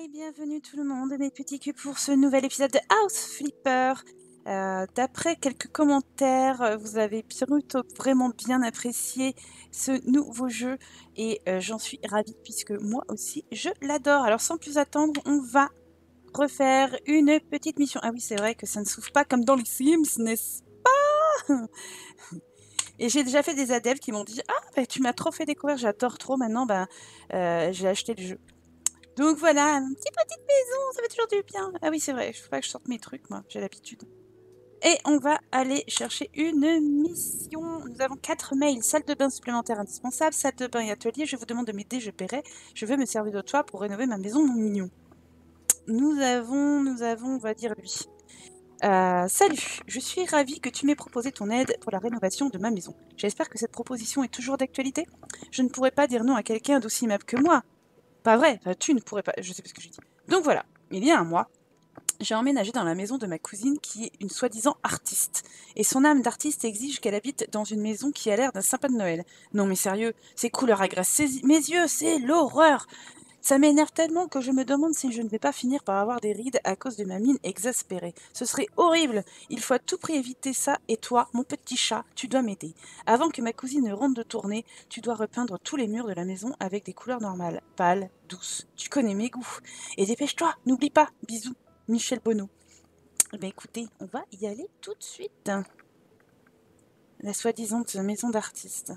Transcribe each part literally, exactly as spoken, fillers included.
Et bienvenue tout le monde, mes petits culs, pour ce nouvel épisode de House Flipper. Euh, D'après quelques commentaires, euh, vous avez plutôt vraiment bien apprécié ce nouveau jeu et euh, j'en suis ravie puisque moi aussi je l'adore. Alors sans plus attendre, on va refaire une petite mission. Ah oui, c'est vrai que ça ne s'ouvre pas comme dans les Sims, n'est-ce pas? Et j'ai déjà fait des adeptes qui m'ont dit « Ah, bah, tu m'as trop fait découvrir, j'adore trop, maintenant bah, euh, j'ai acheté le jeu. » Donc voilà, une petite petite maison, ça fait toujours du bien. Ah oui, c'est vrai, il faut pas que je sorte mes trucs, moi, j'ai l'habitude. Et on va aller chercher une mission. Nous avons quatre mails. Salle de bain supplémentaire indispensable, salle de bain et atelier. Je vous demande de m'aider, je paierai. Je veux me servir de toi pour rénover ma maison, mon mignon. Nous avons, nous avons, on va dire lui. Euh, salut, je suis ravie que tu m'aies proposé ton aide pour la rénovation de ma maison. J'espère que cette proposition est toujours d'actualité. Je ne pourrais pas dire non à quelqu'un d'aussi aimable que moi. Pas vrai, enfin, tu ne pourrais pas, je sais pas ce que j'ai dit. Donc voilà, il y a un mois, j'ai emménagé dans la maison de ma cousine qui est une soi-disant artiste. Et son âme d'artiste exige qu'elle habite dans une maison qui a l'air d'un sapin de Noël. Non mais sérieux, ces couleurs agressent mes yeux, c'est l'horreur. Ça m'énerve tellement que je me demande si je ne vais pas finir par avoir des rides à cause de ma mine exaspérée. Ce serait horrible. Il faut à tout prix éviter ça. Et toi, mon petit chat, tu dois m'aider. Avant que ma cousine ne rentre de tournée, tu dois repeindre tous les murs de la maison avec des couleurs normales, pâles, douces. Tu connais mes goûts. Et dépêche-toi, n'oublie pas. Bisous, Michel Bonneau. Eh bien écoutez, on va y aller tout de suite. La soi-disant maison d'artiste.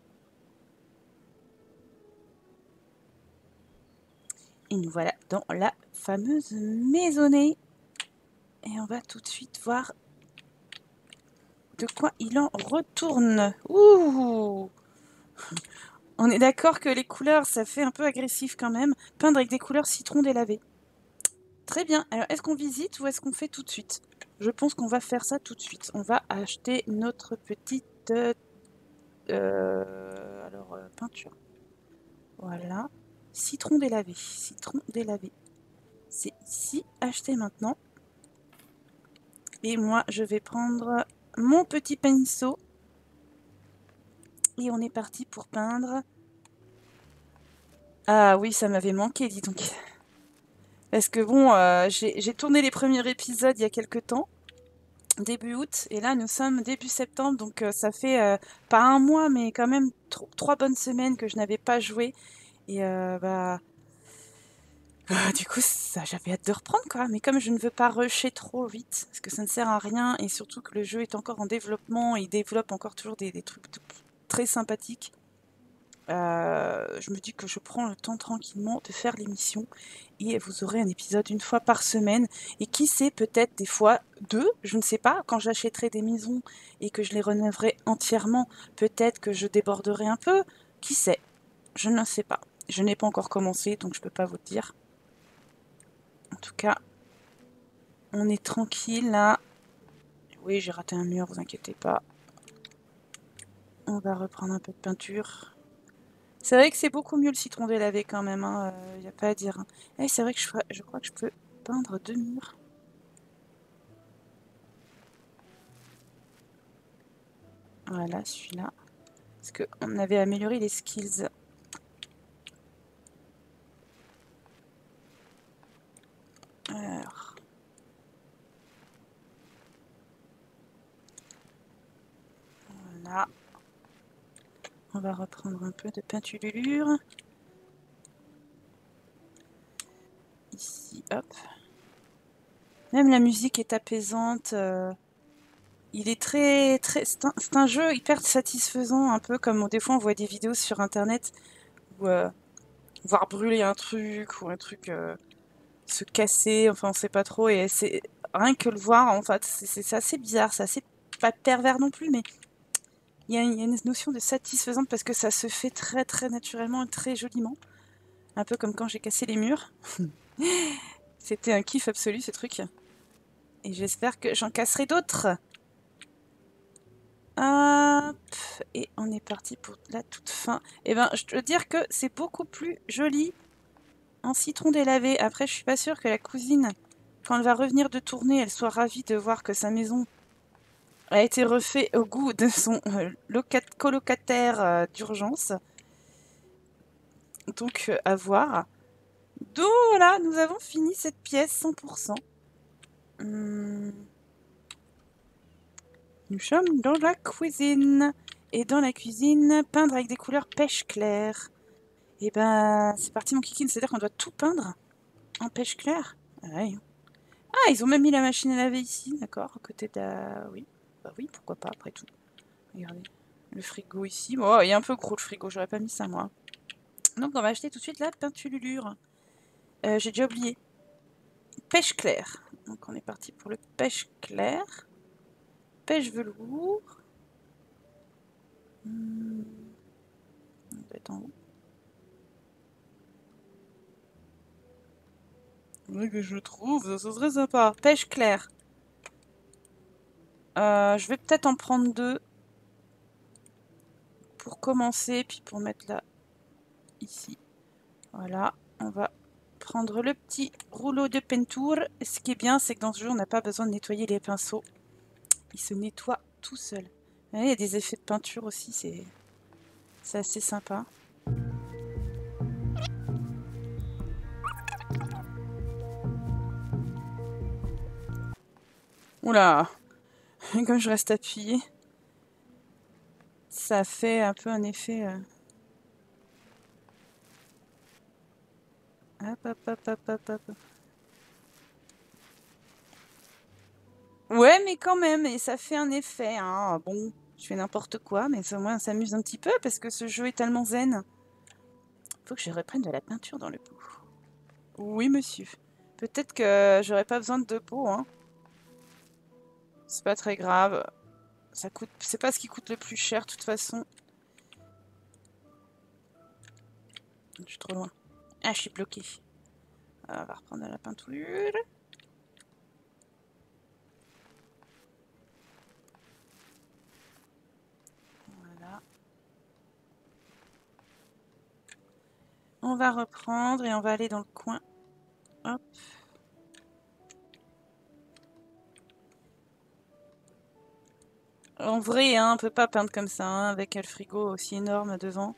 Et nous voilà dans la fameuse maisonnée. Et on va tout de suite voir de quoi il en retourne. Ouh! On est d'accord que les couleurs, ça fait un peu agressif quand même. Peindre avec des couleurs citron délavé. Très bien. Alors, est-ce qu'on visite ou est-ce qu'on fait tout de suite? Je pense qu'on va faire ça tout de suite. On va acheter notre petite... Euh, alors, euh, peinture. Voilà. Citron délavé. Citron délavé. C'est ici. Acheter maintenant. Et moi, je vais prendre mon petit pinceau. Et on est parti pour peindre. Ah oui, ça m'avait manqué, dis donc. Parce que bon, euh, j'ai tourné les premiers épisodes il y a quelques temps, début août, et là nous sommes début septembre, donc euh, ça fait euh, pas un mois, mais quand même trois bonnes semaines que je n'avais pas joué. Et euh, bah... Euh, du coup, j'avais hâte de reprendre, quoi. Mais comme je ne veux pas rusher trop vite, parce que ça ne sert à rien, et surtout que le jeu est encore en développement, et il développe encore toujours des, des trucs très sympathiques, euh, je me dis que je prends le temps tranquillement de faire l'émission, et vous aurez un épisode une fois par semaine, et qui sait, peut-être des fois deux, je ne sais pas, quand j'achèterai des maisons, et que je les rénoverai entièrement, peut-être que je déborderai un peu, qui sait, je ne sais pas. Je n'ai pas encore commencé, donc je ne peux pas vous le dire. En tout cas, on est tranquille là. Oui, j'ai raté un mur, vous inquiétez pas. On va reprendre un peu de peinture. C'est vrai que c'est beaucoup mieux le citron délavé quand même, il hein, n'y a pas à dire. Eh, c'est vrai que je, ferais, je crois que je peux peindre deux murs. Voilà, celui-là. Parce qu'on avait amélioré les skills. Alors. Voilà. On va reprendre un peu de peintulure. Ici, hop. Même la musique est apaisante. Euh, il est très... très c'est un, un jeu hyper satisfaisant, un peu comme des fois on voit des vidéos sur internet où... Euh, voir brûler un truc ou un truc euh, se casser, enfin on sait pas trop, et c'est rien que le voir en fait, c'est assez bizarre, c'est assez pas pervers non plus, mais il y, y a une notion de satisfaisante parce que ça se fait très très naturellement et très joliment, un peu comme quand j'ai cassé les murs. C'était un kiff absolu ce truc, et j'espère que j'en casserai d'autres. Hop, et on est parti pour la toute fin. Et ben je dois dire que c'est beaucoup plus joli en citron délavé. Après, je suis pas sûre que la cousine, quand elle va revenir de tournée, elle soit ravie de voir que sa maison a été refait au goût de son euh, colocataire euh, d'urgence. Donc, euh, à voir. Donc voilà, nous avons fini cette pièce cent pour cent. Hum. Nous sommes dans la cuisine. Et dans la cuisine, peindre avec des couleurs pêche claire. Et ben, c'est parti mon kiki, c'est-à-dire qu'on doit tout peindre en pêche claire. Ah, ouais. Ah, ils ont même mis la machine à laver ici, d'accord, à côté de la... Oui, bah oui, pourquoi pas, après tout. Regardez, le frigo ici. Bon, il est un peu gros le frigo, j'aurais pas mis ça moi. Donc on va acheter tout de suite la peinture. Euh, J'ai déjà oublié. Pêche claire. Donc on est parti pour le pêche claire. Pêche velours. Hmm. On doit être en haut. Oui, que je trouve, ça serait sympa. Pêche claire. Euh, je vais peut-être en prendre deux. Pour commencer, puis pour mettre là, ici. Voilà, on va prendre le petit rouleau de peinture. Ce qui est bien, c'est que dans ce jeu, on n'a pas besoin de nettoyer les pinceaux. Ils se nettoient tout seuls. Il y a des effets de peinture aussi, c'est assez sympa. Oula, comme je reste appuyée, ça fait un peu un effet... Euh... Hop, hop, hop, hop, hop, hop. Ouais, mais quand même, et ça fait un effet. Hein. Bon, je fais n'importe quoi, mais au moins on s'amuse un petit peu parce que ce jeu est tellement zen. Faut que je reprenne de la peinture dans le pot. Oui, monsieur. Peut-être que j'aurais pas besoin de deux pots, hein. C'est pas très grave. Ça coûte... C'est pas ce qui coûte le plus cher, de toute façon. Je suis trop loin. Ah, je suis bloquée. On va reprendre de la peinture. Voilà. On va reprendre et on va aller dans le coin. Hop. En vrai, hein, on peut pas peindre comme ça, hein, avec un frigo aussi énorme devant.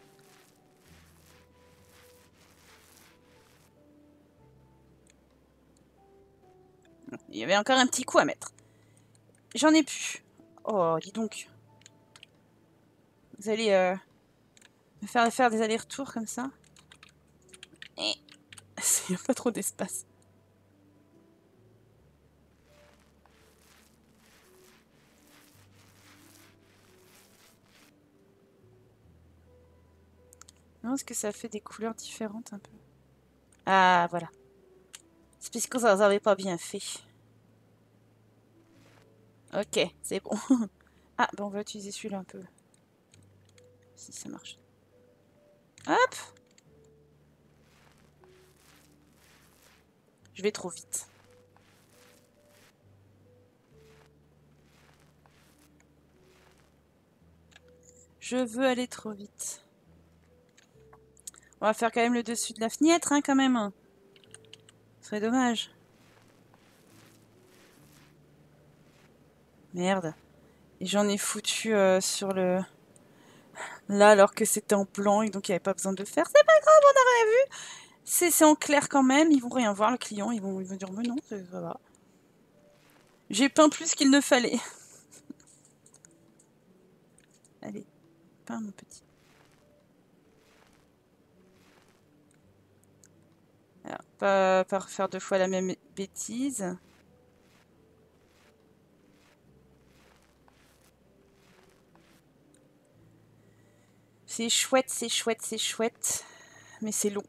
Il y avait encore un petit coup à mettre. J'en ai plus. Oh, dis donc. Vous allez euh, me faire faire des allers-retours comme ça. Et il n'y a pas trop d'espace. Non, est-ce que ça fait des couleurs différentes un peu? Ah, voilà. C'est parce que ça n'avait pas bien fait. Ok, c'est bon. Ah, ben on va utiliser celui-là un peu. Si ça marche. Hop! Je vais trop vite. Je veux aller trop vite. On va faire quand même le dessus de la fenêtre, hein, quand même. Ce serait dommage. Merde. Et j'en ai foutu euh, sur le... Là, alors que c'était en blanc et donc il n'y avait pas besoin de le faire. C'est pas grave, on n'a rien vu. C'est en clair quand même. Ils vont rien voir, le client. Ils vont, ils vont dire, mais non, ça va. J'ai peint plus qu'il ne fallait. Allez, peins mon petit. Alors, pas, pas refaire deux fois la même bêtise. C'est chouette, c'est chouette, c'est chouette. Mais c'est long.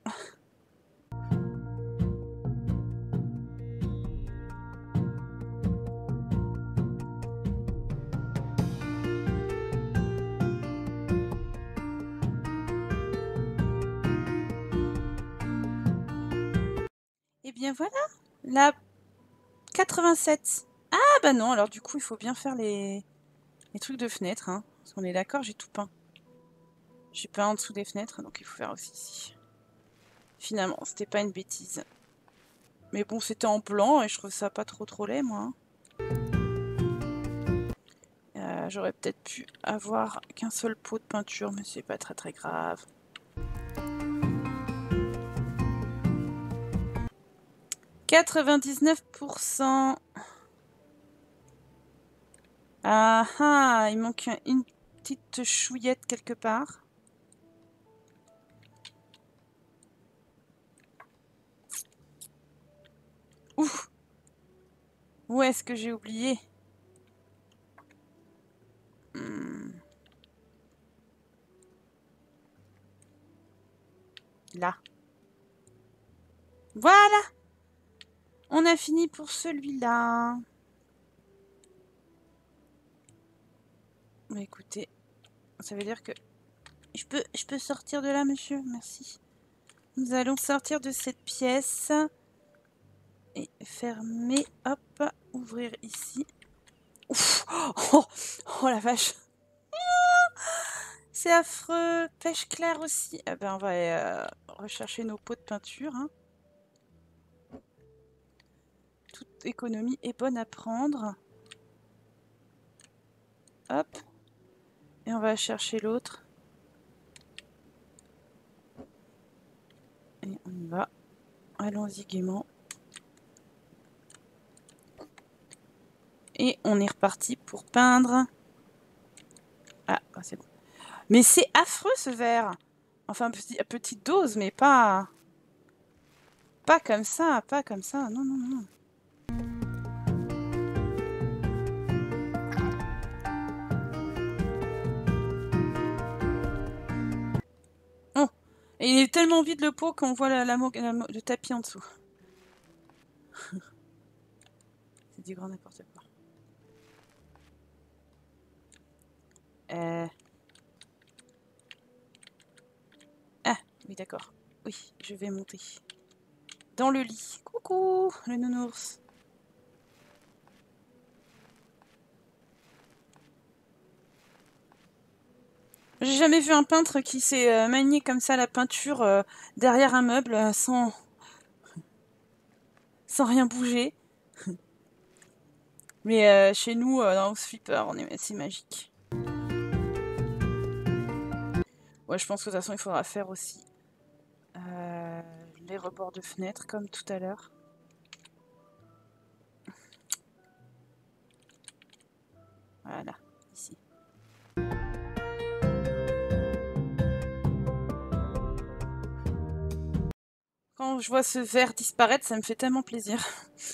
Et bien voilà, la quatre-vingt-sept. Ah bah non, alors du coup il faut bien faire les, les trucs de fenêtre. Hein. Parce qu'on est d'accord, j'ai tout peint. J'ai peint en dessous des fenêtres, donc il faut faire aussi ici. Finalement, c'était pas une bêtise. Mais bon, c'était en blanc et je trouve ça pas trop trop laid, moi. Euh, J'aurais peut-être pu avoir qu'un seul pot de peinture, mais c'est pas très très grave. quatre-vingt-dix-neuf pour cent. Ah ah, il manque une petite chouillette quelque part. Ouf! Où est-ce que j'ai oublié? hmm. Là. Voilà! On a fini pour celui-là. Bah, écoutez, ça veut dire que... Je peux, je peux sortir de là, monsieur? Merci. Nous allons sortir de cette pièce. Et fermer. Hop. Ouvrir ici. Ouf. Oh, oh la vache! C'est affreux. Pêche claire aussi. Eh ben, on va euh, rechercher nos pots de peinture. Hein. Toute économie est bonne à prendre. Hop. Et on va chercher l'autre. Et on y va. Allons-y gaiement. Et on est reparti pour peindre. Ah, c'est bon. Mais c'est affreux ce verre. Enfin, petit, petite dose, mais pas... Pas comme ça, pas comme ça. Non, non, non. Oh. Et il est tellement vide le pot qu'on voit la, la, la, le tapis en dessous. C'est du grand n'importe quoi. Euh... Ah, oui, d'accord. Oui, je vais monter. Dans le lit. Coucou, le nounours. J'ai jamais vu un peintre qui s'est euh, manié comme ça la peinture euh, derrière un meuble euh, sans... sans rien bouger. Mais euh, chez nous, euh, dans House Flipper, on est... c'est magique. Ouais, je pense que de toute façon, il faudra faire aussi euh, les rebords de fenêtres, comme tout à l'heure. Voilà, ici. Quand je vois ce verre disparaître, ça me fait tellement plaisir.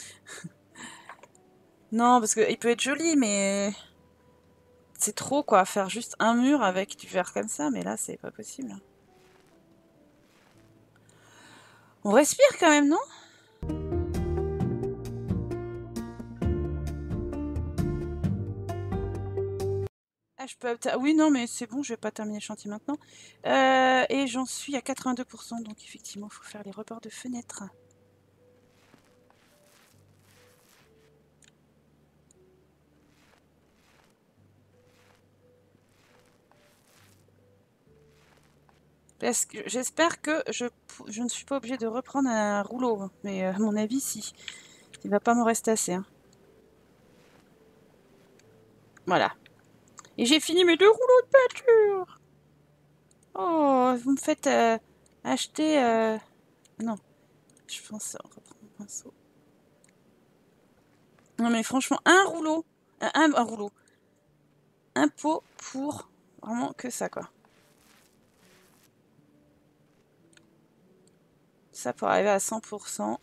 Non, parce qu'il peut être joli, mais... C'est trop, quoi, faire juste un mur avec du verre comme ça, mais là, c'est pas possible. On respire quand même, non? Ah, je peux... Oui, non, mais c'est bon, je vais pas terminer le chantier maintenant. Euh, et j'en suis à quatre-vingt-deux pour cent, donc effectivement, il faut faire les rebords de fenêtres. J'espère que je, je ne suis pas obligée de reprendre un rouleau, mais à mon avis, si. Il va pas m'en rester assez. Hein. Voilà. Et j'ai fini mes deux rouleaux de peinture. Oh, vous me faites euh, acheter... Euh... Non, je pense reprendre mon pinceau. Non mais franchement, un rouleau, un, un, un rouleau, un pot pour vraiment que ça, quoi. Ça pour arriver à cent pour cent.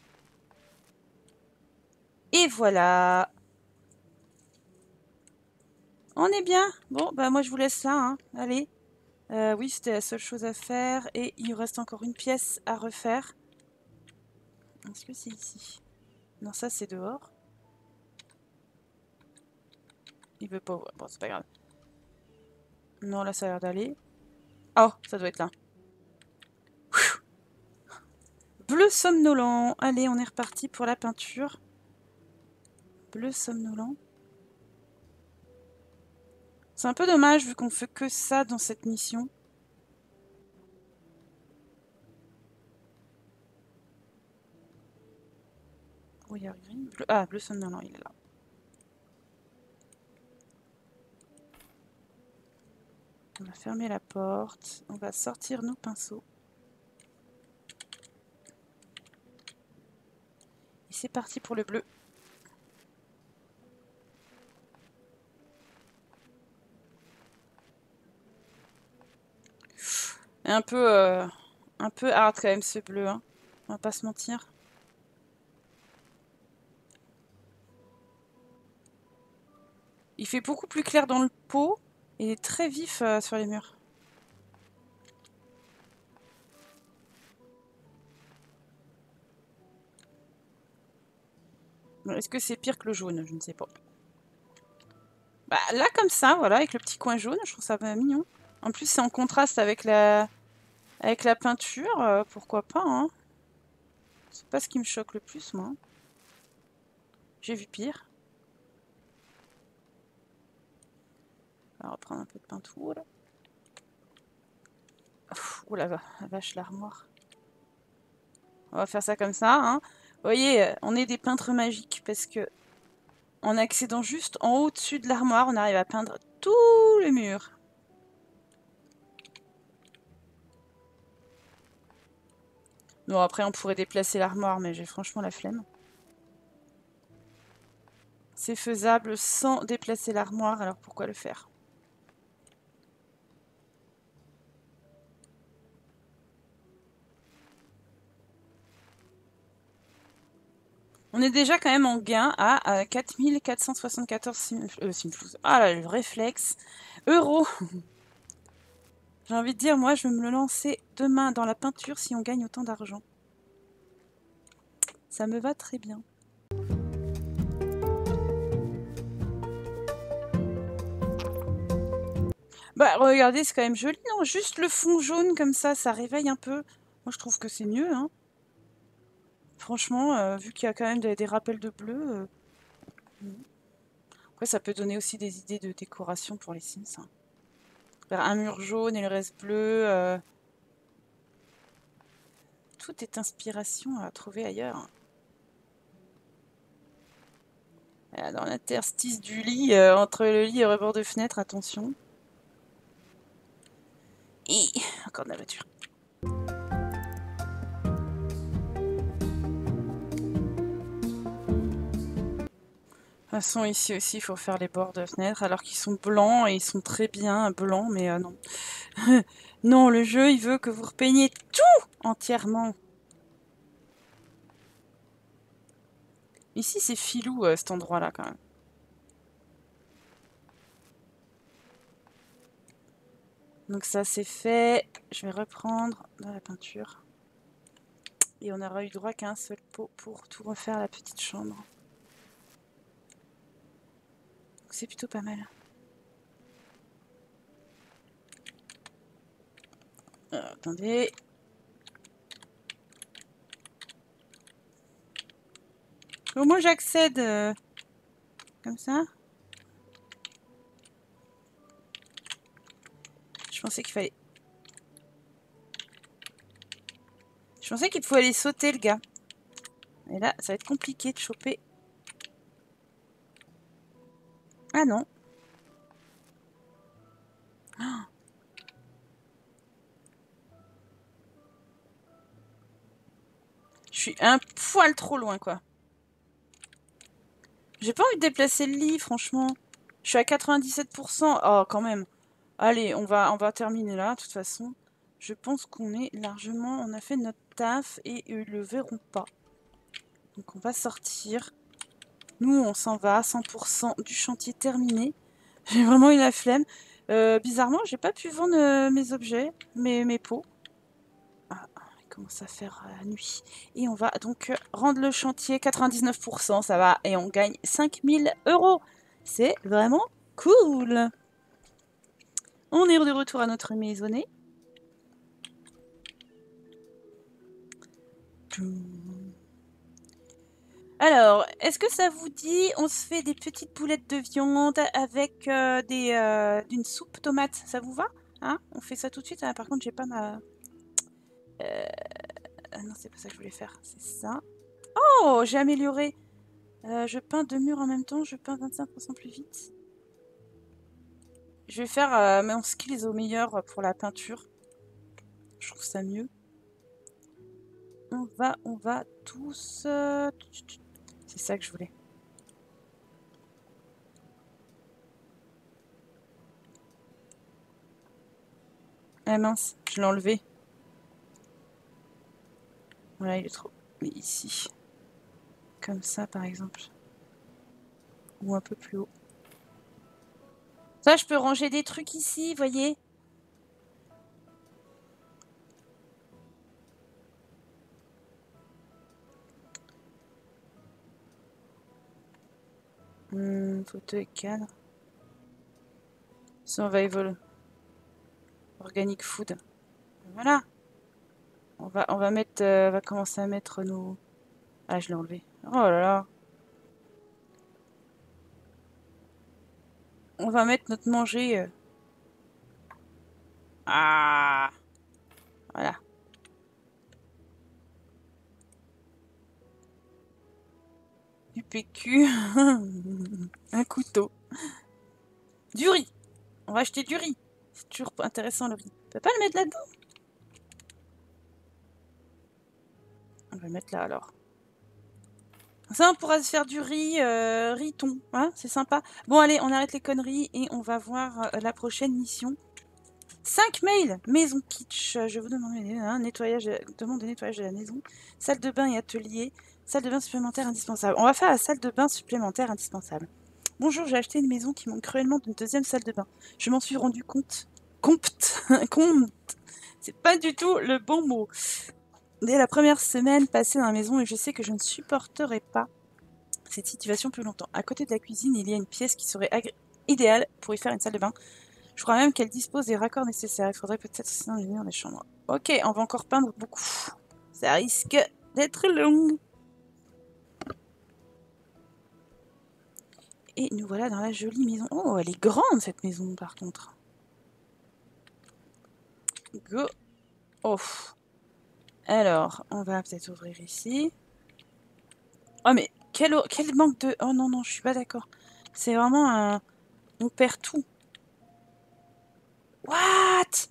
Et voilà. On est bien. Bon, bah moi je vous laisse là. Hein. Allez. Euh, oui, c'était la seule chose à faire. Et il reste encore une pièce à refaire. Est-ce que c'est ici? Non, ça c'est dehors. Il veut pas ouvrir. Bon, c'est pas grave. Non, là ça a l'air d'aller. Oh, ça doit être là. Bleu somnolent. Allez, on est reparti pour la peinture. Bleu somnolent. C'est un peu dommage vu qu'on fait que ça dans cette mission. Brouillard gris. Bleu... Ah, bleu somnolent, il est là. On va fermer la porte. On va sortir nos pinceaux. Et c'est parti pour le bleu. Un peu, euh, un peu hard quand même ce bleu, hein. On va pas se mentir. Il fait beaucoup plus clair dans le pot et très vif euh, sur les murs. Est-ce que c'est pire que le jaune? Je ne sais pas. Bah, là, comme ça, voilà, avec le petit coin jaune, je trouve ça mignon. En plus, c'est en contraste avec la, avec la peinture, euh, pourquoi pas, hein. C'est pas ce qui me choque le plus, moi. J'ai vu pire. On va reprendre un peu de peinture. Ouh la, la vache, l'armoire. On va faire ça comme ça, hein. Vous voyez, on est des peintres magiques parce que en accédant juste en haut dessus de l'armoire, on arrive à peindre tout le mur. Bon, après, on pourrait déplacer l'armoire, mais j'ai franchement la flemme. C'est faisable sans déplacer l'armoire, alors pourquoi le faire? On est déjà quand même en gain à, à quatre mille quatre cent soixante-quatorze sim, euh, simflouz. Ah là, le réflexe. Euros. J'ai envie de dire, moi, je vais me le lancer demain dans la peinture si on gagne autant d'argent. Ça me va très bien. Bah, regardez, c'est quand même joli, non? Juste le fond jaune comme ça, ça réveille un peu. Moi, je trouve que c'est mieux, hein. Franchement, euh, vu qu'il y a quand même des, des rappels de bleu. Euh... Après, ça peut donner aussi des idées de décoration pour les Sims, hein. Faire un mur jaune et le reste bleu. Euh... Tout est inspiration à trouver ailleurs. Voilà, dans l'interstice du lit, euh, entre le lit et le rebord de fenêtre, attention. Et encore de la voiture. De toute façon, ici aussi, il faut faire les bords de fenêtre, alors qu'ils sont blancs et ils sont très bien blancs, mais euh, non. Non, le jeu, il veut que vous repeigniez tout entièrement. Ici, c'est filou, euh, cet endroit-là, quand même. Donc ça, c'est fait. Je vais reprendre dans la peinture. Et on aura eu droit qu'à un seul pot pour tout refaire la petite chambre. Donc c'est plutôt pas mal. Euh, attendez. Comment j'accède euh, comme ça? Je pensais qu'il fallait... Je pensais qu'il pouvait aller sauter, le gars. Et là, ça va être compliqué de choper. Ah non. Oh. Je suis un poil trop loin, quoi. J'ai pas envie de déplacer le lit, franchement. Je suis à quatre-vingt-dix-sept pour cent. Oh, quand même. Allez, on va, on va terminer là, de toute façon. Je pense qu'on est largement... On a fait notre taf et ils le verront pas. Donc on va sortir. Nous, on s'en va. cent pour cent du chantier terminé. J'ai vraiment eu la flemme. Euh, bizarrement, j'ai pas pu vendre euh, mes objets, mes, mes pots. Ah, il commence à faire euh, nuit. Et on va donc rendre le chantier quatre-vingt-dix-neuf pour cent, ça va. Et on gagne cinq mille euros. C'est vraiment cool. On est de retour à notre maisonnée. Alors, est-ce que ça vous dit, on se fait des petites boulettes de viande avec euh, des, euh, d'une soupe tomate, ça vous va, hein? On fait ça tout de suite. Ah, par contre, j'ai pas ma... Euh... Ah non, c'est pas ça que je voulais faire, c'est ça. Oh, j'ai amélioré. Euh, je peins deux murs en même temps, je peins vingt-cinq pour cent plus vite. Je vais faire euh, mon skills au meilleur pour la peinture. Je trouve ça mieux. On va, on va tous... Euh... C'est ça que je voulais. Ah mince, je l'ai enlevé. Voilà, il est trop... Mais ici. Comme ça, par exemple. Ou un peu plus haut. Ça, je peux ranger des trucs ici, voyez. Hmm, fauteuil cadre. Survival. Organic food. Voilà. On va, on va mettre... Euh, on va commencer à mettre nos... Ah, je l'ai enlevé. Oh là là. On va mettre notre manger... Euh... Ah. Voilà. Du P Q. Un couteau. Du riz. On va acheter du riz. C'est toujours intéressant le riz. On peut pas le mettre là-dedans? On va le mettre là alors. Ça, on pourra se faire du riz, euh, riz-thon. Hein, c'est sympa. Bon, allez, on arrête les conneries et on va voir euh, la prochaine mission. cinq mails. Maison kitsch. Je vous demande un nettoyage, demande de nettoyage de la maison. Salle de bain et atelier. Salle de bain supplémentaire indispensable. On va faire la salle de bain supplémentaire indispensable. Bonjour, j'ai acheté une maison qui manque cruellement d'une deuxième salle de bain. Je m'en suis rendu compte. Compte. Compte. C'est pas du tout le bon mot. Dès la première semaine passée dans la maison, et je sais que je ne supporterai pas cette situation plus longtemps. À côté de la cuisine, il y a une pièce qui serait idéale pour y faire une salle de bain. Je crois même qu'elle dispose des raccords nécessaires. Il faudrait peut-être sinon les dans les chambres. Ok, on va encore peindre beaucoup. Ça risque d'être long. Et nous voilà dans la jolie maison. Oh, elle est grande cette maison par contre. Go. Oh. Alors, on va peut-être ouvrir ici. Oh mais quel, quel manque de... Oh non, non, je suis pas d'accord. C'est vraiment un... On perd tout. What?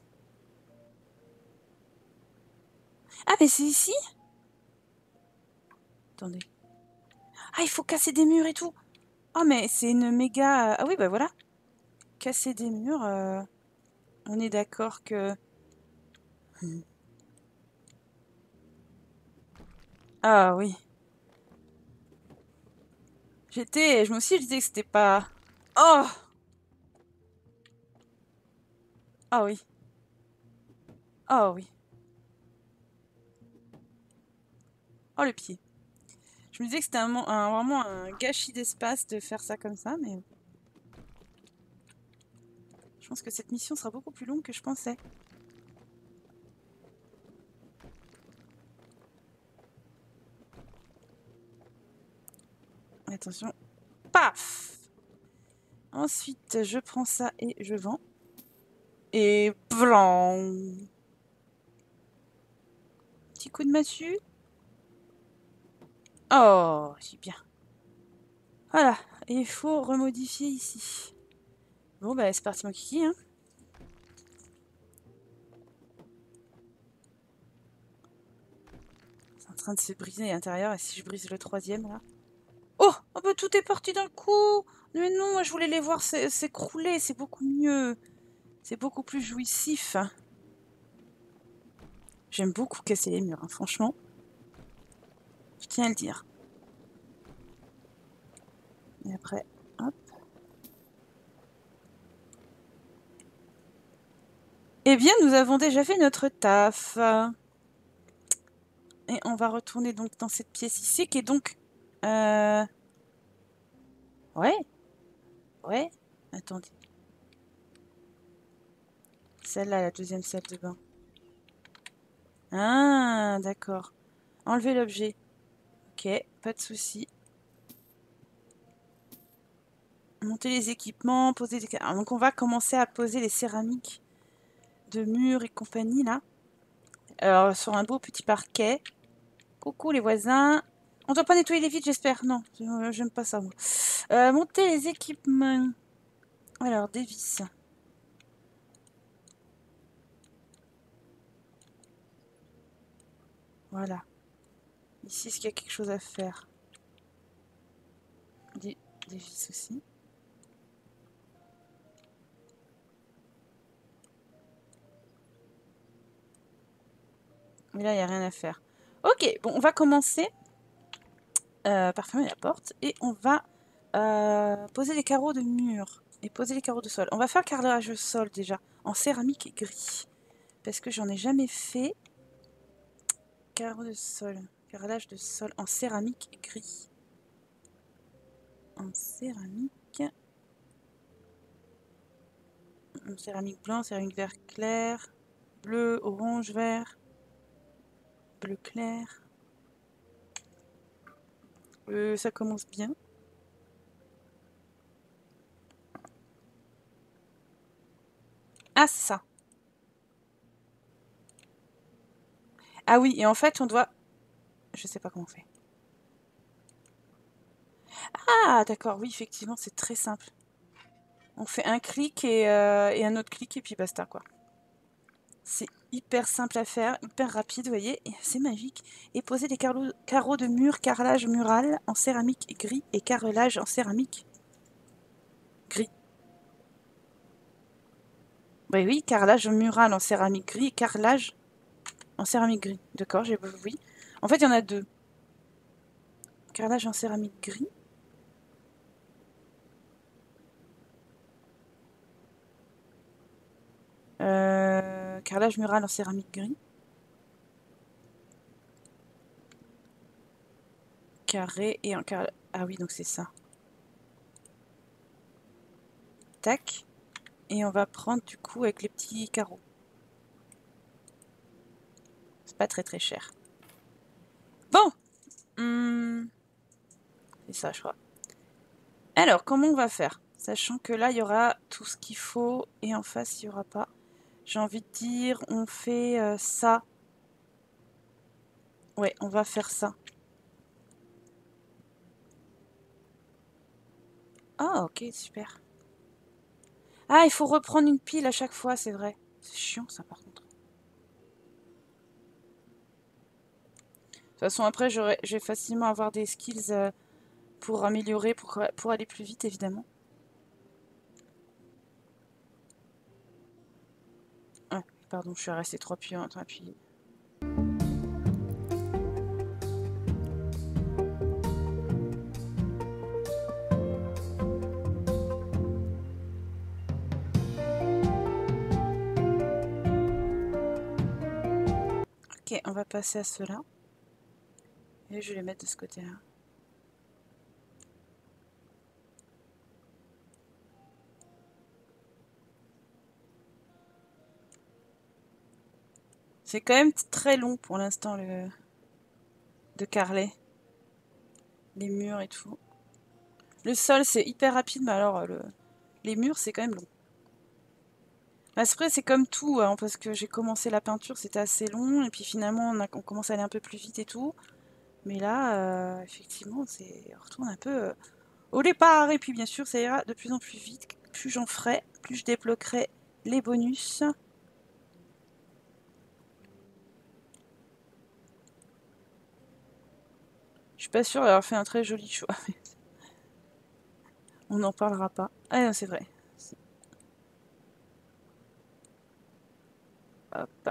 Ah mais c'est ici? Attendez. Ah, il faut casser des murs et tout. Oh mais c'est une méga... Ah oui, bah voilà. Casser des murs, euh... on est d'accord que... Ah oui. J'étais... Je me suis dit que c'était pas... Oh! Ah oui. Ah oui. Oh le pied. Je me disais que c'était un, un, vraiment un gâchis d'espace de faire ça comme ça, mais... Je pense que cette mission sera beaucoup plus longue que je pensais. Attention. Paf! Ensuite, je prends ça et je vends. Et blanc. Petit coup de massue. Oh, c'est bien. Voilà. Et il faut remodifier ici. Bon, bah, c'est parti, mon kiki, hein. C'est en train de se briser à l'intérieur. Et si je brise le troisième, là? Oh! Oh, bah, tout est parti d'un coup! Mais non, moi, je voulais les voir s'écrouler. C'est beaucoup mieux. C'est beaucoup plus jouissif. J'aime beaucoup casser les murs, hein, franchement. Je tiens à le dire. Et après, hop. Eh bien, nous avons déjà fait notre taf. Et on va retourner donc dans cette pièce ici, qui est donc... Euh... Ouais. Ouais. Attendez. Celle-là, la deuxième salle de bain. Ah, d'accord. Enlever l'objet. Ok, pas de souci. Monter les équipements, poser des... Alors, donc on va commencer à poser les céramiques de murs et compagnie, là. Alors, sur un beau petit parquet. Coucou les voisins. On doit pas nettoyer les vitres, j'espère. Non, j'aime pas ça, moi. Euh, monter les équipements. Alors, des vis. Voilà. Ici, est-ce qu'il y a quelque chose à faire? des vis aussi. Mais là, il n'y a rien à faire. Ok, bon, on va commencer euh, par fermer la porte et on va euh, poser les carreaux de mur et poser les carreaux de sol. On va faire carrelage de sol déjà en céramique gris parce que j'en ai jamais fait. Carreaux de sol, carrelage de sol en céramique gris. En céramique. En céramique blanc, céramique vert clair, bleu, orange, vert, bleu clair. Euh, ça commence bien. Ah, c'est ça. Ah oui, et en fait, on doit... Je sais pas comment on fait. Ah, d'accord, oui, effectivement, c'est très simple. On fait un clic et, euh, et un autre clic et puis basta, quoi. C'est hyper simple à faire, hyper rapide, vous voyez, et c'est magique. Et poser des carreaux, carreaux de mur, carrelage mural en céramique gris et carrelage en céramique gris. Oui, oui, carrelage mural en céramique gris et carrelage en céramique gris. D'accord, j'ai oui. En fait, il y en a deux. Carrelage en céramique gris. Euh, carrelage mural en céramique gris. Carré et en carrelage... Ah oui, donc c'est ça. Tac. Et on va prendre du coup avec les petits carreaux. C'est pas très très cher. Bon. Hum, c'est ça, je crois. Alors, comment on va faire? Sachant que là, il y aura tout ce qu'il faut et en face, il n'y aura pas. J'ai envie de dire, on fait euh, ça. Ouais, on va faire ça. Ah, ok, super. Ah, il faut reprendre une pile à chaque fois, c'est vrai. C'est chiant, ça, par contre. De toute façon, après, je vais facilement avoir des skills euh, pour améliorer, pour, pour aller plus vite, évidemment. Ah, pardon, je suis restée trop appuyée. Trop appuyée. Ok, on va passer à cela. Et je vais les mettre de ce côté-là. C'est quand même très long pour l'instant le de carreler. Les murs et tout. Le sol c'est hyper rapide, mais alors le... les murs c'est quand même long. Après c'est comme tout, hein, parce que j'ai commencé la peinture, c'était assez long, et puis finalement on, a... on commence à aller un peu plus vite et tout. Mais là, euh, effectivement, c'est on retourne un peu euh, au départ, et puis bien sûr ça ira de plus en plus vite. Plus j'en ferai, plus je débloquerai les bonus. Je suis pas sûre d'avoir fait un très joli choix. On n'en parlera pas. Ah non, c'est vrai. Hop.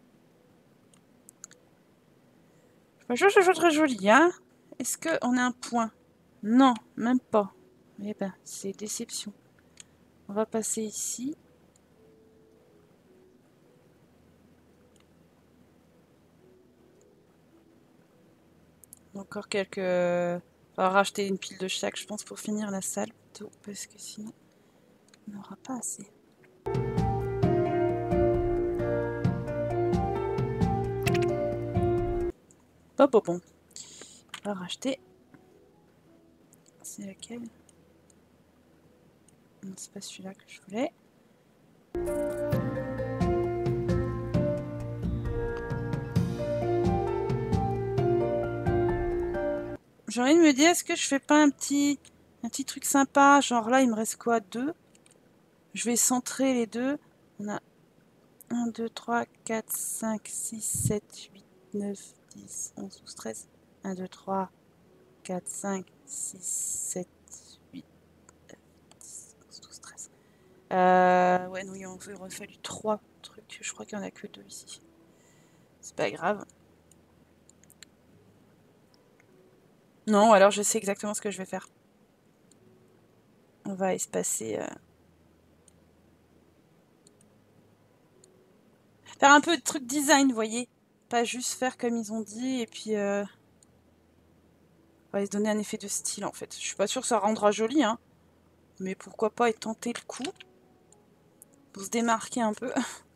Je trouve ça très joli, hein. Est-ce qu'on a un point? Non, même pas. Eh ben, c'est déception. On va passer ici. Encore quelques... On va racheter une pile de chaque, je pense, pour finir la salle plutôt, parce que sinon, on n'aura pas assez. Bon, bon, bon. On va racheter. C'est laquelle? Non, c'est pas celui-là que je voulais. J'ai envie de me dire, est-ce que je fais pas un petit, un petit truc sympa? Genre là, il me reste quoi? Deux. Je vais centrer les deux. On a un, deux, trois, quatre, cinq, six, sept, huit, neuf, dix, onze, douze, treize. un, deux, trois, quatre, cinq, six, sept, huit, Euh, ouais, non, il aurait fallu trois trucs. Je crois qu'il n'y en a que deux ici. C'est pas grave. Non, alors je sais exactement ce que je vais faire. On va espacer... Euh... Faire un peu de truc design, vous voyez. Pas juste faire comme ils ont dit, et puis... Euh... On va se donner un effet de style, en fait. Je suis pas sûre que ça rendra joli, hein. Mais pourquoi pas et tenter le coup. Pour se démarquer un peu.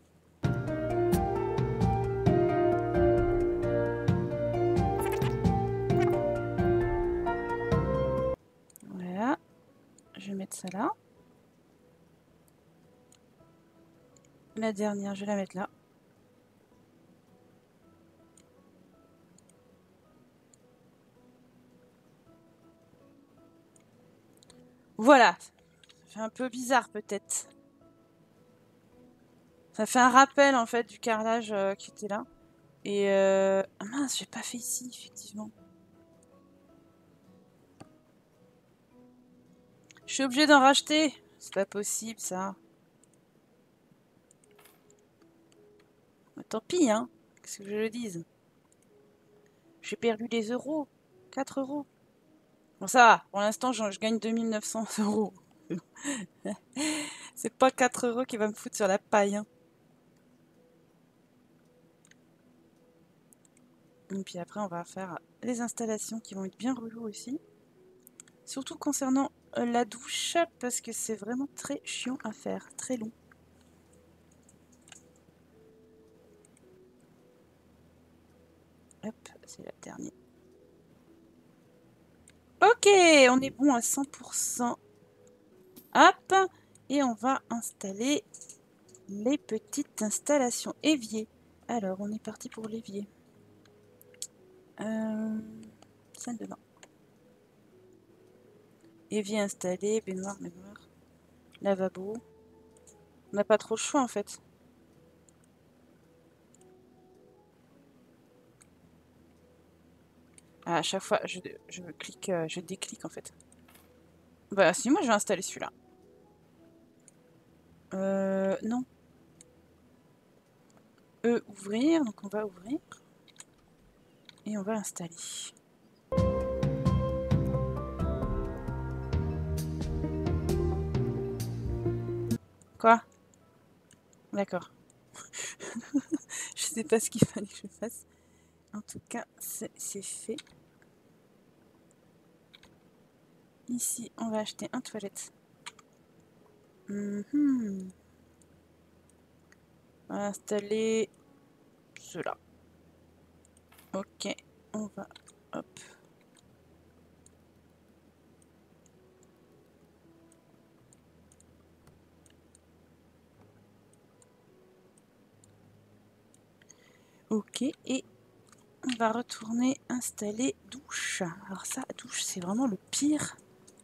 Voilà. Je vais mettre ça là. La dernière, je vais la mettre là. Voilà. Ça fait un peu bizarre peut-être. Ça fait un rappel en fait du carrelage euh, qui était là. Et euh... ah mince, j'ai pas fait ici effectivement. Je suis obligée d'en racheter. C'est pas possible ça. Mais tant pis hein. Qu'est-ce que je le dise. J'ai perdu des euros. quatre euros. Bon ça va. Pour l'instant je, je gagne deux mille neuf cents euros. C'est pas quatre euros qui va me foutre sur la paille. Hein. Et puis après on va faire les installations qui vont être bien reloues aussi. Surtout concernant euh, la douche parce que c'est vraiment très chiant à faire. Très long. Hop, c'est la dernière. Ok, on est bon à cent pour cent. Hop, et on va installer les petites installations évier. Alors, on est parti pour l'évier. Euh, salle de bain. Évier installé, baignoire, baignoire. Lavabo. On n'a pas trop le choix en fait. Ah, à chaque fois, je, je clique, euh, je déclique en fait. Bah si, moi je vais installer celui-là. Euh, non. E, ouvrir, donc on va ouvrir. Et on va installer. Quoi? D'accord. Je sais pas ce qu'il fallait que je fasse. En tout cas, c'est fait. Ici, on va acheter un toilette. Mm-hmm. On va installer cela. Ok, on va... Hop. Ok, et on va retourner installer douche. Alors ça, douche, c'est vraiment le pire.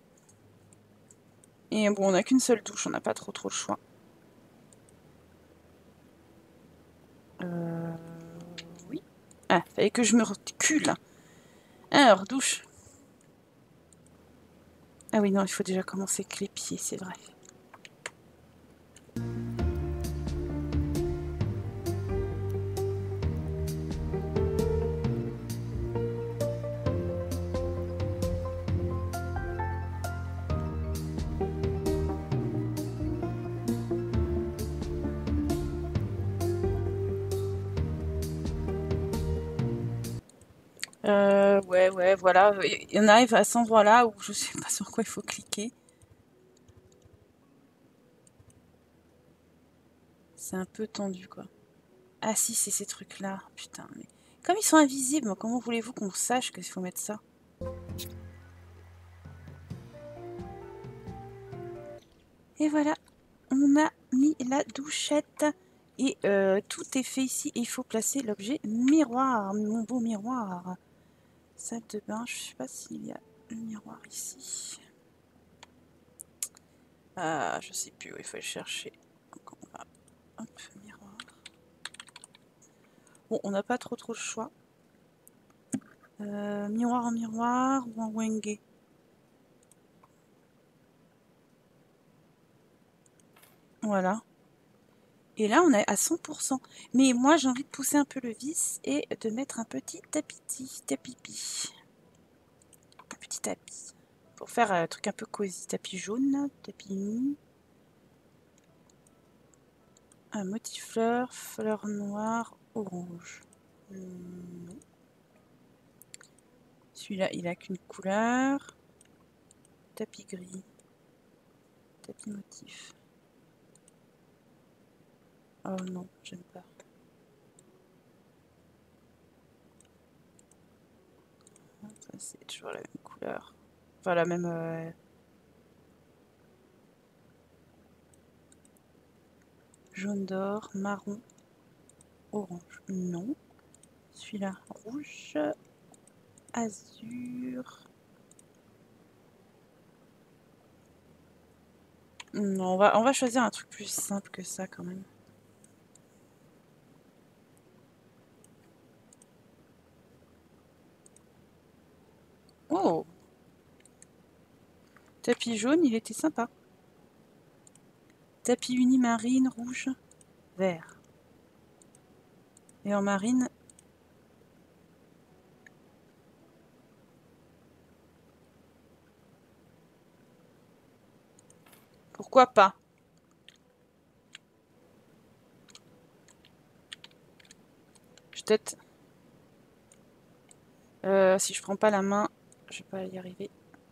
Et bon, on n'a qu'une seule douche, on n'a pas trop trop le choix. Euh... Oui. Ah, fallait que je me recule. Alors, douche. Ah oui, non, il faut déjà commencer avec les pieds, c'est vrai. Euh, ouais, ouais, voilà. Et on arrive à cet endroit-là où je sais pas sur quoi il faut cliquer. C'est un peu tendu, quoi. Ah si, c'est ces trucs-là. Putain, mais... Comme ils sont invisibles, comment voulez-vous qu'on sache qu'il faut mettre ça? Et voilà, on a mis la douchette. Et euh, tout est fait ici. Et il faut placer l'objet miroir, mon beau miroir. Salle de bain, je sais pas s'il y a le miroir ici. Ah, je sais plus où il faut le chercher. Donc on va... Hop, miroir. Bon, on n'a pas trop trop le choix. Euh, miroir en miroir ou en wenge. Voilà. Et là, on est à cent pour cent. Mais moi, j'ai envie de pousser un peu le vis et de mettre un petit tapis, tapis, un petit tapis. Pour faire un truc un peu cosy. Tapis jaune, tapis uni. Un motif fleur, fleur noire, orange. Non. Celui-là, il a qu'une couleur. Tapis gris. Tapis motif. Oh non, j'aime pas. Ça, c'est toujours la même couleur. Enfin, la même... Euh... Jaune d'or, marron, orange. Non. Celui-là, rouge, azur. Non, on va, on va choisir un truc plus simple que ça quand même. Oh! Tapis jaune, il était sympa. Tapis uni marine, rouge, vert. Et en marine... Pourquoi pas? Je peut-être... Euh, si je prends pas la main, je vais pas y arriver.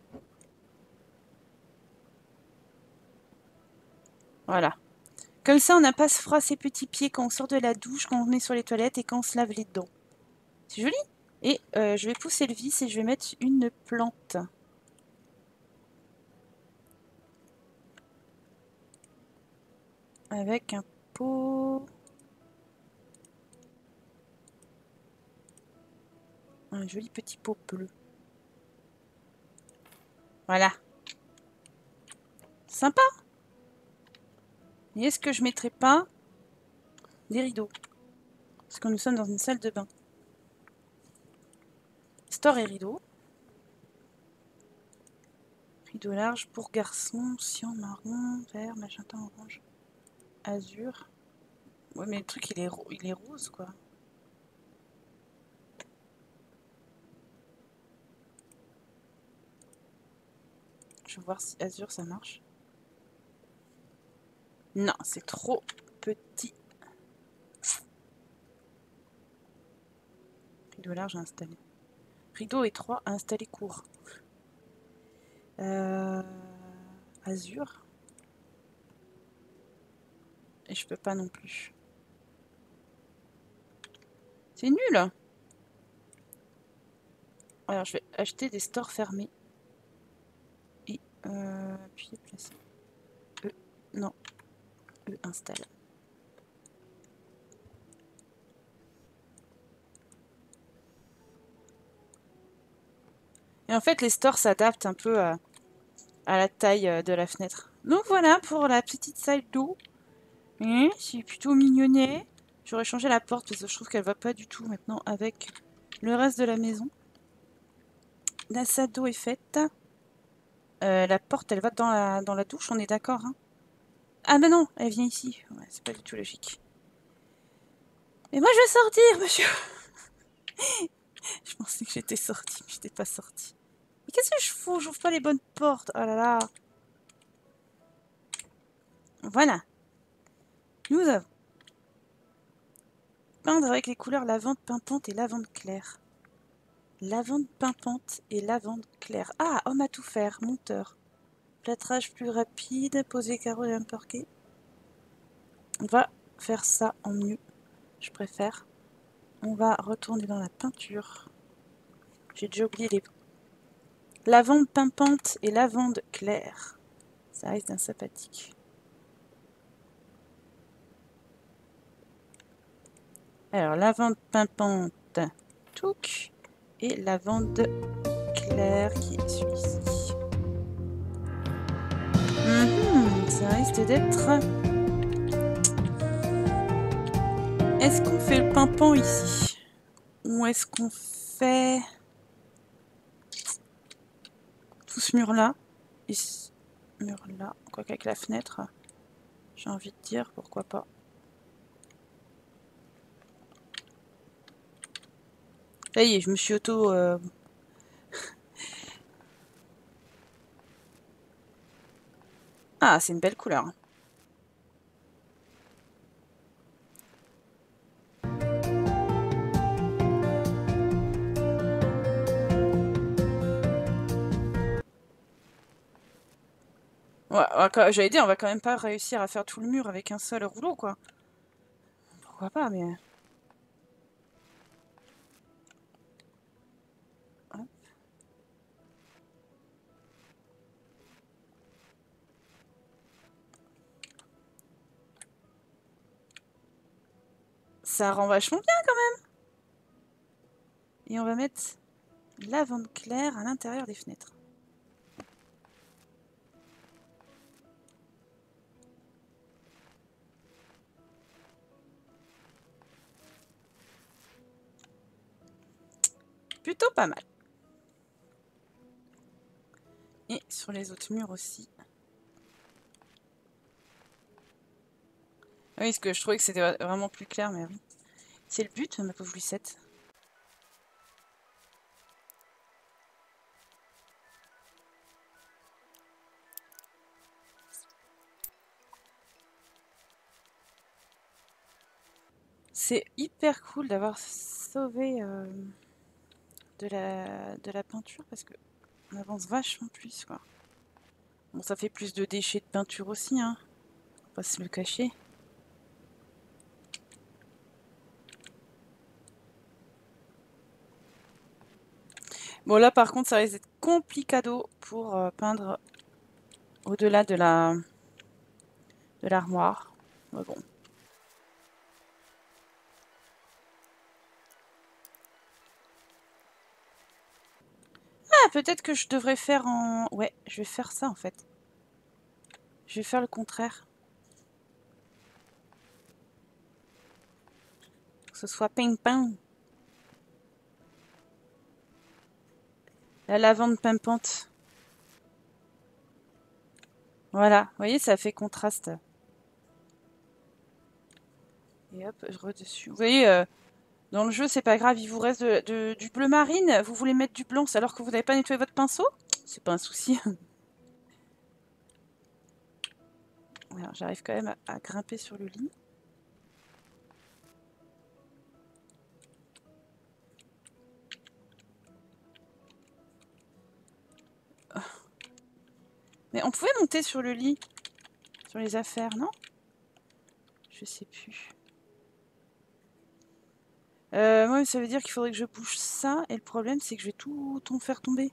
Voilà. Comme ça, on n'a pas ce froid à ses petits pieds quand on sort de la douche, quand on est sur les toilettes et quand on se lave les dents. C'est joli. Et euh, je vais pousser le vis et je vais mettre une plante. Avec un pot... Un joli petit pot bleu. Voilà. Sympa. Et est-ce que je mettrais pas des rideaux? Parce que nous sommes dans une salle de bain. Store et rideaux. Rideau large pour garçons, cyan, marron, vert, magenta, orange, azur. Ouais, mais le truc, il est, il est rose, quoi. Je vais voir si azur, ça marche. Non, c'est trop petit. Rideau large à installer. Rideau étroit à installer court. Euh, azur. Et je peux pas non plus. C'est nul. Alors, je vais acheter des stores fermés. Et euh, puis placer. E. Non. E installe. Et en fait, les stores s'adaptent un peu à, à la taille de la fenêtre. Donc voilà pour la petite salle d'eau. C'est plutôt mignonnet. J'aurais changé la porte parce que je trouve qu'elle va pas du tout maintenant avec le reste de la maison. La salle d'eau est faite. Euh, la porte, elle va dans la, dans la douche, on est d'accord, hein? Ah ben non, elle vient ici. Ouais, c'est pas du tout logique. Mais moi, je vais sortir, monsieur. Je pensais que j'étais sortie, mais j'étais pas sortie. Mais qu'est-ce que je fous? J'ouvre pas les bonnes portes. Oh là là. Voilà. Nous avons peindre avec les couleurs lavande pimpante et lavande claire. Lavande pimpante et lavande claire. Ah, homme à tout faire, monteur. Plâtrage plus rapide, poser carreaux et un parquet. On va faire ça en mieux, je préfère. On va retourner dans la peinture. J'ai déjà oublié les... Lavande pimpante et lavande claire. Ça risque d'un sympathique. Alors, lavande pimpante, touc. Et lavande claire qui est celui-ci. Mmh, ça risque d'être... Est-ce qu'on fait le pimpant ici? Ou est-ce qu'on fait... tout ce mur-là? Et ce mur-là, quoi qu'avec la fenêtre, J'ai envie de dire, pourquoi pas. Ça y est, je me suis auto... Euh... Ah, c'est une belle couleur. Ouais, j'allais dire, on va quand même pas réussir à faire tout le mur avec un seul rouleau, quoi. Pourquoi pas, mais... Hop. Ça rend vachement bien, quand même. Et on va mettre lavande claire à l'intérieur des fenêtres. Plutôt pas mal. Et sur les autres murs aussi. Oui, parce que je trouvais que c'était vraiment plus clair, mais oui. C'est le but, ma pauvre Lucette. C'est hyper cool d'avoir sauvé euh, de, la, de la peinture parce que on avance vachement plus, quoi. Bon, ça fait plus de déchets de peinture aussi, hein. On va pas se le cacher. Bon, là, par contre, ça risque d'être complicado pour euh, peindre au-delà de la de l'armoire. Mais bon. Ah, peut-être que je devrais faire en... Ouais, je vais faire ça, en fait. Je vais faire le contraire. Que ce soit ping-pong. La lavande pimpante. Voilà, vous voyez, ça fait contraste. Et hop, je redessus. Vous voyez, euh, dans le jeu, c'est pas grave, il vous reste de, de, du bleu marine. Vous voulez mettre du blanc alors que vous n'avez pas nettoyé votre pinceau? C'est pas un souci. Alors, j'arrive quand même à, à grimper sur le lit. Oh. Mais on pouvait monter sur le lit, sur les affaires, non? Je sais plus. Euh, moi, ça veut dire qu'il faudrait que je bouge ça. Et le problème, c'est que je vais tout, tout faire tomber.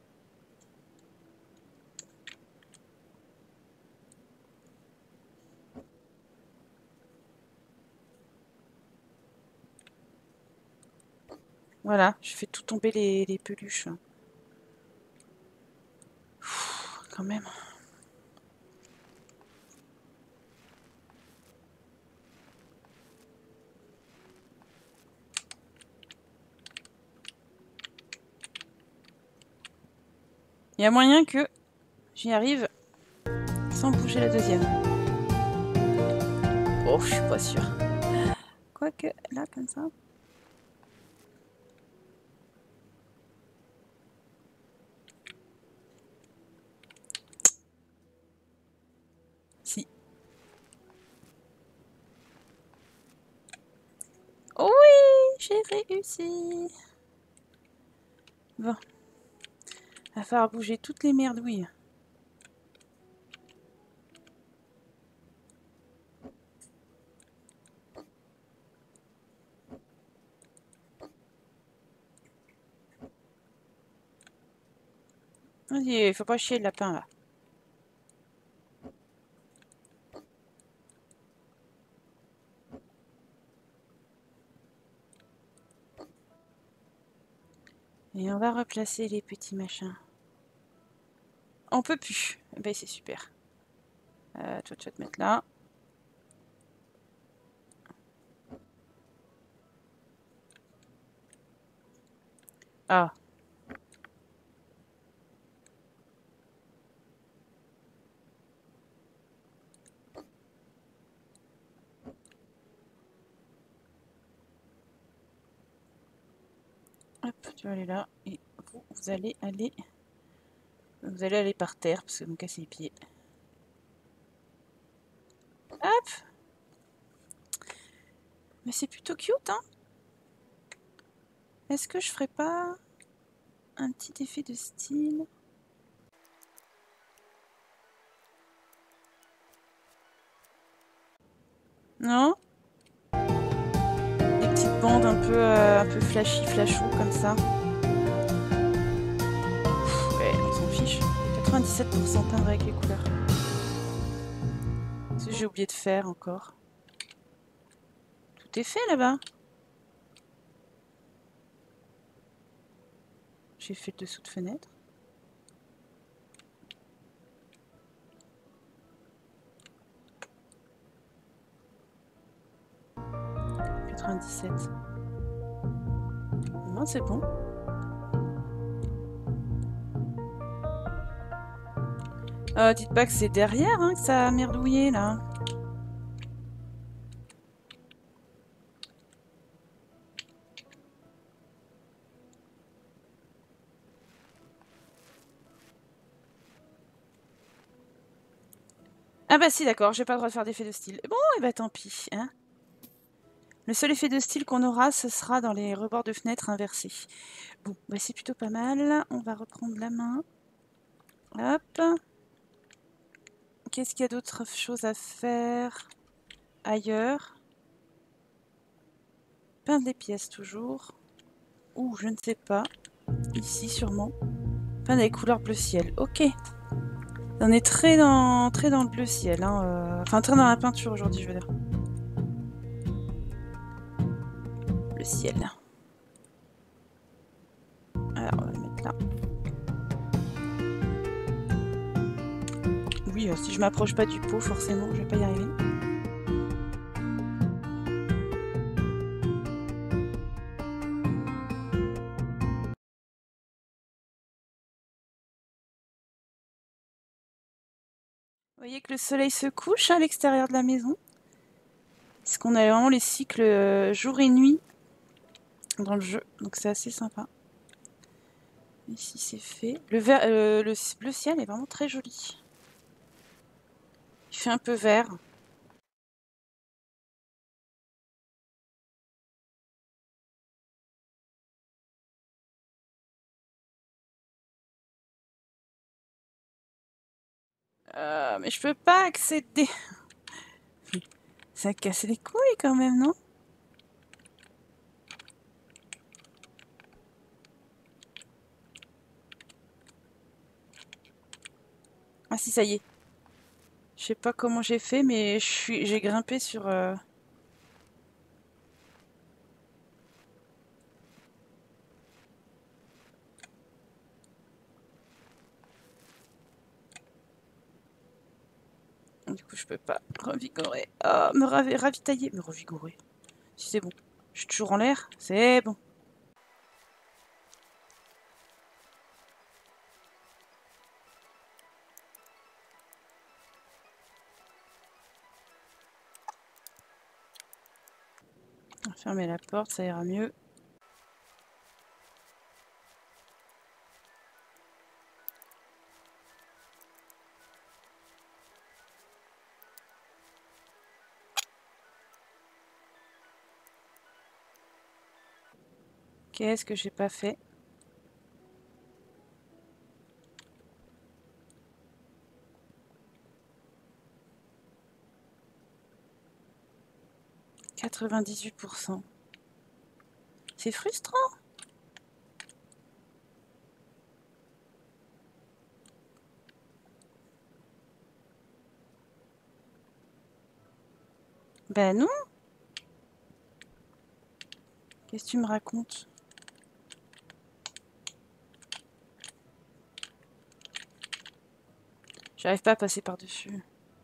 Voilà, je fais tout tomber les, les peluches. Pff, quand même. Il y a moyen que j'y arrive sans bouger la deuxième. Oh, je suis pas sûre. Quoique, là, comme ça. Si. Oui, j'ai réussi. Bon. Il va falloir bouger toutes les merdouilles. Vas-y, faut pas chier le lapin, là. Et on va replacer les petits machins. On peut plus. Ben, c'est super. Euh, toi, tu vas te mettre là. Ah. Hop, tu vas aller là. Et vous, vous allez aller... Vous allez aller par terre, parce que vous me cassez les pieds. Hop! Mais c'est plutôt cute, hein? Est-ce que je ferais pas un petit effet de style? Non? Des petites bandes un peu, euh, un peu flashy, flashou, comme ça. Pff, ouais, on s'en fiche. quatre-vingt-dix-sept pour cent teindre avec les couleurs. Ce que j'ai oublié de faire encore. Tout est fait là-bas. J'ai fait le dessous de fenêtre. quatre-vingt-dix-sept. Non, c'est bon. Euh, dites pas que c'est derrière hein, que ça a merdouillé là. Ah bah si, d'accord, j'ai pas le droit de faire d'effet de style. Bon, et bah tant pis. Hein. Le seul effet de style qu'on aura, ce sera dans les rebords de fenêtres inversés. Bon, bah c'est plutôt pas mal. On va reprendre la main. Hop. Qu'est-ce qu'il y a d'autre choses à faire ailleurs? Peindre les pièces toujours. Ou je ne sais pas. Ici sûrement. Peindre les couleurs bleu ciel. Ok. On est très dans, très dans le bleu ciel. Hein, euh... Enfin, très dans la peinture aujourd'hui, je veux dire. Le ciel. Alors, on va le mettre là. Oui, euh, si je m'approche pas du pot, forcément, je vais pas y arriver. Vous voyez que le soleil se couche à l'extérieur de la maison. Parce qu'on a vraiment les cycles euh, jour et nuit dans le jeu. Donc c'est assez sympa. Ici c'est fait. Le, vert, euh, le bleu ciel est vraiment très joli. Il fait un peu vert. Euh, mais je peux pas accéder. Ça a cassé les couilles quand même, non? Ah si, ça y est. Je sais pas comment j'ai fait, mais je suis, j'ai grimpé sur... Euh... Du coup, je peux pas revigorer. Oh, me ravi ravitailler. Me revigorer. Si c'est bon. Je suis toujours en l'air. C'est bon. On va fermer la porte, ça ira mieux. Qu'est-ce que j'ai pas fait? quatre-vingt-dix-huit pour cent. C'est frustrant. Ben non. Qu'est-ce que tu me racontes? J'arrive pas à passer par-dessus.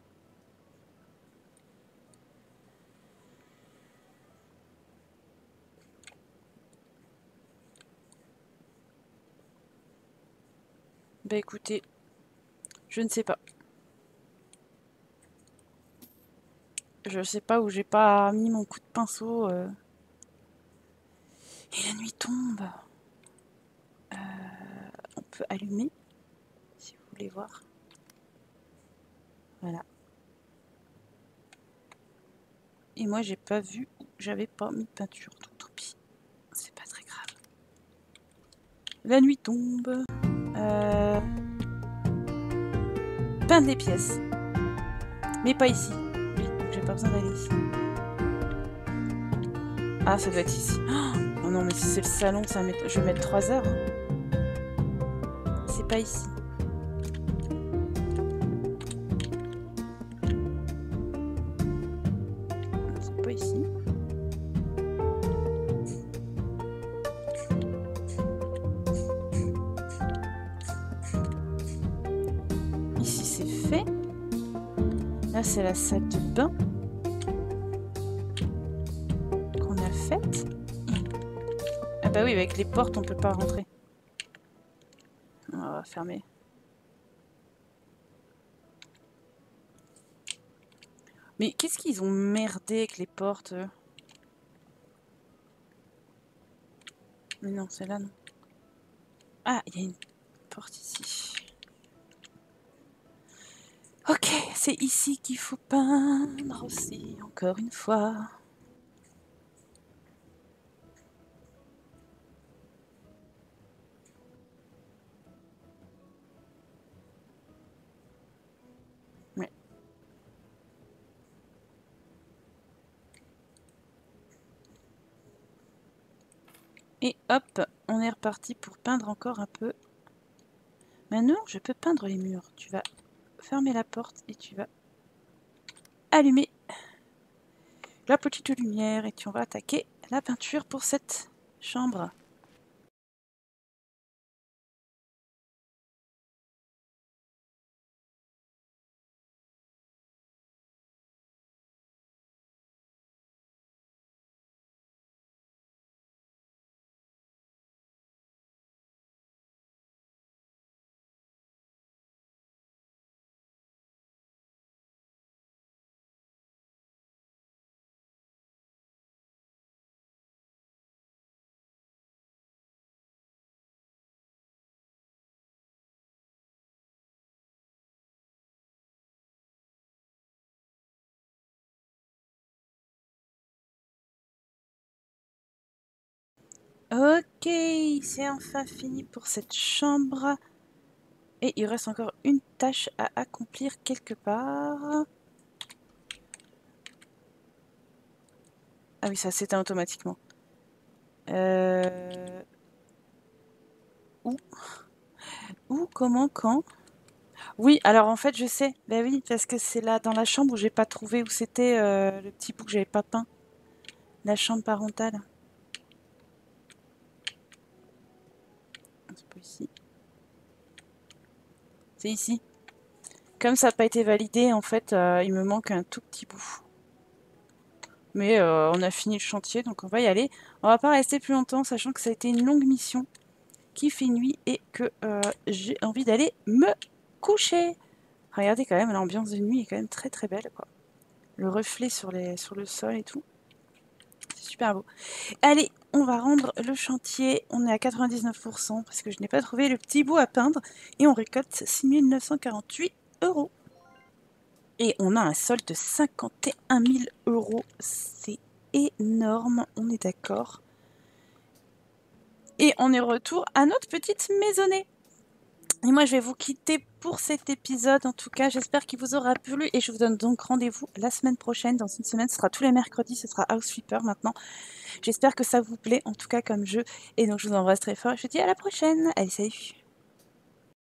Bah écoutez, je ne sais pas. Je sais pas où j'ai pas mis mon coup de pinceau. Euh... Et la nuit tombe. feu allumé, si vous voulez voir. Voilà. Et moi, j'ai pas vu, j'avais pas mis de peinture, donc tant pis. C'est pas très grave. La nuit tombe. Euh... Peindre les pièces. Mais pas ici. Oui, donc j'ai pas besoin d'aller ici. Ah, ça doit être ici. Oh non, mais si c'est le salon, ça va mettre... je vais mettre trois heures. C'est pas ici. C'est pas ici. Ici, c'est fait. Là, c'est la salle de bain qu'on a faite. Ah bah oui, avec les portes, on peut pas rentrer. On va fermer. Mais qu'est-ce qu'ils ont merdé avec les portes? Mais non, c'est là, non. Ah, il y a une porte ici. Ok, c'est ici qu'il faut peindre aussi, encore une fois. Ouais. Et hop, on est reparti pour peindre encore un peu. Maintenant, je peux peindre les murs. Tu vas fermer la porte et tu vas allumer la petite lumière et tu vas attaquer la peinture pour cette chambre. Ok, c'est enfin fini pour cette chambre. Et il reste encore une tâche à accomplir quelque part. Ah oui, ça s'éteint automatiquement. Euh... Où Où Comment Quand Oui, alors en fait, je sais. Ben oui, parce que c'est là, dans la chambre où j'ai pas trouvé où c'était euh, le petit bout que j'avais pas peint. La chambre parentale. C'est pas ici. C'est ici. Comme ça n'a pas été validé, en fait, euh, il me manque un tout petit bout. Mais euh, on a fini le chantier, donc on va y aller. On va pas rester plus longtemps, sachant que ça a été une longue mission qui fait nuit et que euh, j'ai envie d'aller me coucher. Regardez quand même, l'ambiance de nuit est quand même très très belle, quoi. Le reflet sur, les, sur le sol et tout. C'est super beau. Allez, on va rendre le chantier. On est à quatre-vingt-dix-neuf pour cent parce que je n'ai pas trouvé le petit bout à peindre. Et on récolte six mille neuf cent quarante-huit euros. Et on a un solde de cinquante et un mille euros. C'est énorme, on est d'accord. Et on est retour à notre petite maisonnée. Et moi, je vais vous quitter pour cet épisode. En tout cas, j'espère qu'il vous aura plu. Et je vous donne donc rendez-vous la semaine prochaine. Dans une semaine, ce sera tous les mercredis. Ce sera House Flipper maintenant. J'espère que ça vous plaît, en tout cas comme jeu. Et donc, je vous embrasse très fort. Je vous dis à la prochaine. Allez, salut!